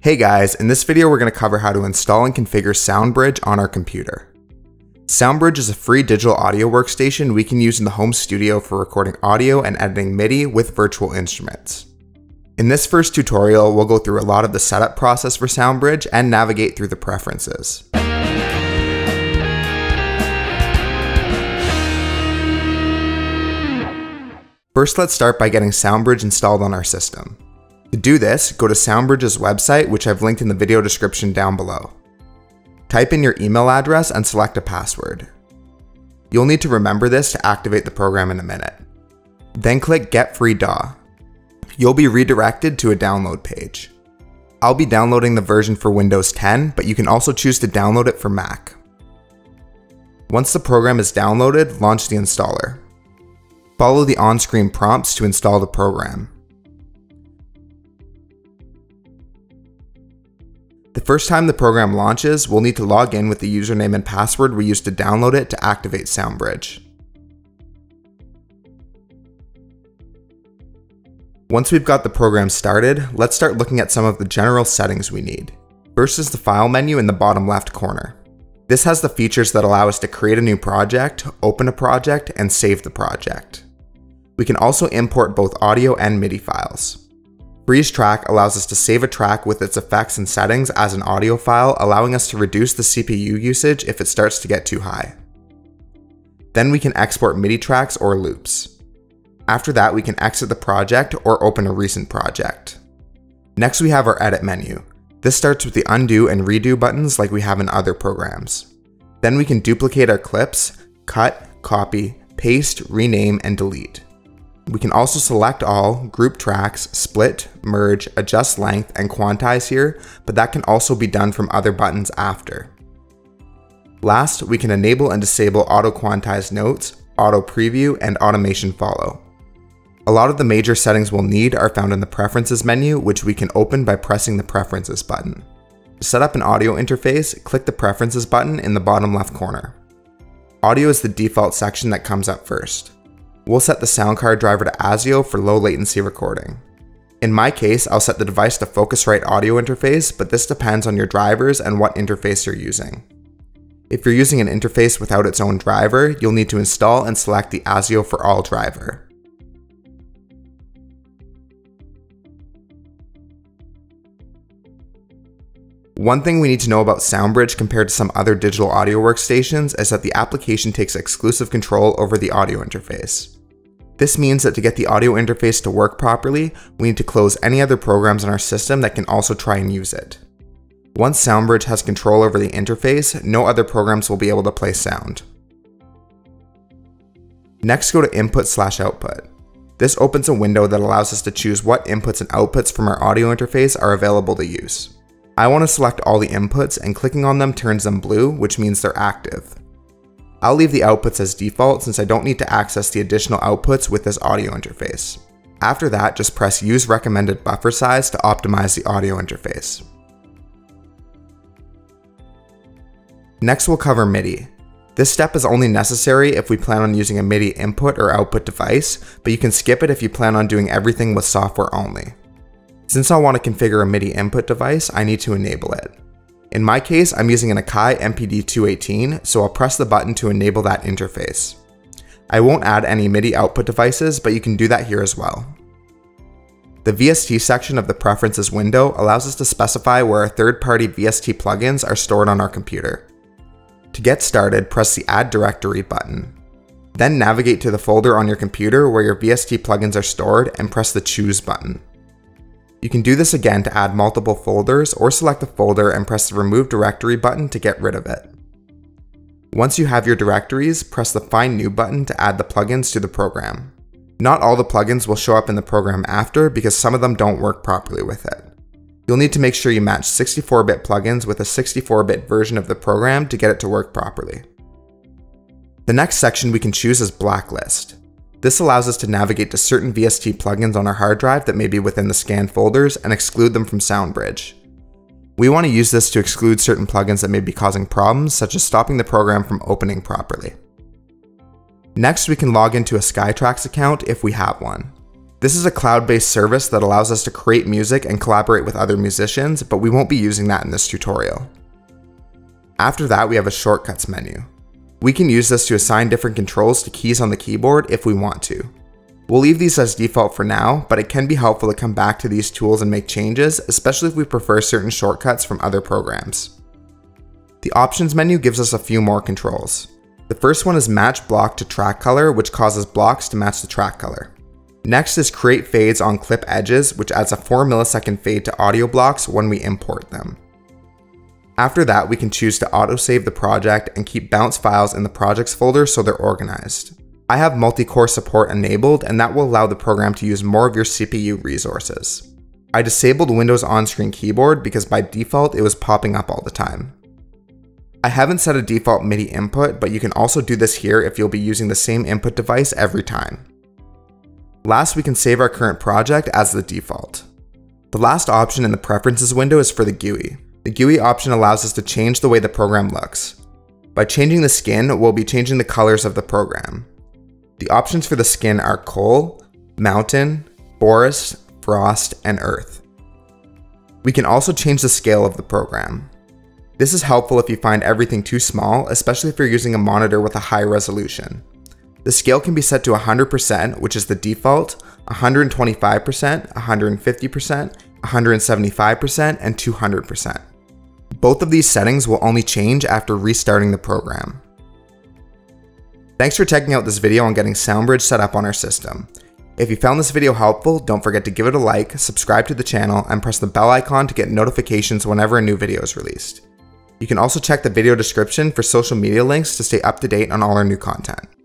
Hey guys, in this video we're going to cover how to install and configure SoundBridge on our computer. SoundBridge is a free digital audio workstation we can use in the home studio for recording audio and editing MIDI with virtual instruments. In this first tutorial, we'll go through a lot of the setup process for SoundBridge and navigate through the preferences. First, let's start by getting SoundBridge installed on our system. To do this, go to SoundBridge's website, which I've linked in the video description down below. Type in your email address and select a password. You'll need to remember this to activate the program in a minute. Then click Get Free DAW. You'll be redirected to a download page. I'll be downloading the version for Windows 10, but you can also choose to download it for Mac. Once the program is downloaded, launch the installer. Follow the on-screen prompts to install the program. The first time the program launches, we'll need to log in with the username and password we used to download it to activate SoundBridge. Once we've got the program started, let's start looking at some of the general settings we need. First is the File menu in the bottom left corner. This has the features that allow us to create a new project, open a project, and save the project. We can also import both audio and MIDI files. Freeze Track allows us to save a track with its effects and settings as an audio file, allowing us to reduce the CPU usage if it starts to get too high. Then we can export MIDI tracks or loops. After that, we can exit the project or open a recent project. Next, we have our Edit menu. This starts with the Undo and Redo buttons like we have in other programs. Then we can duplicate our clips, cut, copy, paste, rename, and delete. We can also select all, group tracks, split, merge, adjust length, and quantize here, but that can also be done from other buttons after. Last, we can enable and disable auto quantize notes, auto preview, and automation follow. A lot of the major settings we'll need are found in the Preferences menu, which we can open by pressing the Preferences button. To set up an audio interface, click the Preferences button in the bottom left corner. Audio is the default section that comes up first. We'll set the sound card driver to ASIO for low latency recording. In my case, I'll set the device to Focusrite audio interface, but this depends on your drivers and what interface you're using. If you're using an interface without its own driver, you'll need to install and select the ASIO for all driver. One thing we need to know about SoundBridge compared to some other digital audio workstations is that the application takes exclusive control over the audio interface. This means that to get the audio interface to work properly, we need to close any other programs in our system that can also try and use it. Once SoundBridge has control over the interface, no other programs will be able to play sound. Next, go to Input/Output. This opens a window that allows us to choose what inputs and outputs from our audio interface are available to use. I want to select all the inputs, and clicking on them turns them blue, which means they're active. I'll leave the outputs as default since I don't need to access the additional outputs with this audio interface. After that, just press Use Recommended Buffer Size to optimize the audio interface. Next, we'll cover MIDI. This step is only necessary if we plan on using a MIDI input or output device, but you can skip it if you plan on doing everything with software only. Since I want to configure a MIDI input device, I need to enable it. In my case, I'm using an Akai MPD218, so I'll press the button to enable that interface. I won't add any MIDI output devices, but you can do that here as well. The VST section of the Preferences window allows us to specify where our third-party VST plugins are stored on our computer. To get started, press the Add Directory button. Then navigate to the folder on your computer where your VST plugins are stored and press the Choose button. You can do this again to add multiple folders or select a folder and press the Remove Directory button to get rid of it. Once you have your directories, press the Find New button to add the plugins to the program. Not all the plugins will show up in the program after because some of them don't work properly with it. You'll need to make sure you match 64-bit plugins with a 64-bit version of the program to get it to work properly. The next section we can choose is Blacklist. This allows us to navigate to certain VST plugins on our hard drive that may be within the scanned folders and exclude them from SoundBridge. We want to use this to exclude certain plugins that may be causing problems, such as stopping the program from opening properly. Next, we can log into a Skytrax account if we have one. This is a cloud-based service that allows us to create music and collaborate with other musicians, but we won't be using that in this tutorial. After that, we have a shortcuts menu. We can use this to assign different controls to keys on the keyboard if we want to. We'll leave these as default for now, but it can be helpful to come back to these tools and make changes, especially if we prefer certain shortcuts from other programs. The options menu gives us a few more controls. The first one is match block to track color, which causes blocks to match the track color. Next is create fades on clip edges, which adds a 4 millisecond fade to audio blocks when we import them. After that, we can choose to autosave the project and keep bounce files in the projects folder so they're organized. I have multi-core support enabled, and that will allow the program to use more of your CPU resources. I disabled Windows on-screen keyboard because by default it was popping up all the time. I haven't set a default MIDI input, but you can also do this here if you'll be using the same input device every time. Last, we can save our current project as the default. The last option in the Preferences window is for the GUI. The GUI option allows us to change the way the program looks. By changing the skin, we'll be changing the colors of the program. The options for the skin are coal, mountain, forest, frost, and earth. We can also change the scale of the program. This is helpful if you find everything too small, especially if you're using a monitor with a high resolution. The scale can be set to 100%, which is the default, 125%, 150%, 175%, and 200%. Both of these settings will only change after restarting the program. Thanks for checking out this video on getting SoundBridge set up on our system. If you found this video helpful, don't forget to give it a like, subscribe to the channel, and press the bell icon to get notifications whenever a new video is released. You can also check the video description for social media links to stay up to date on all our new content.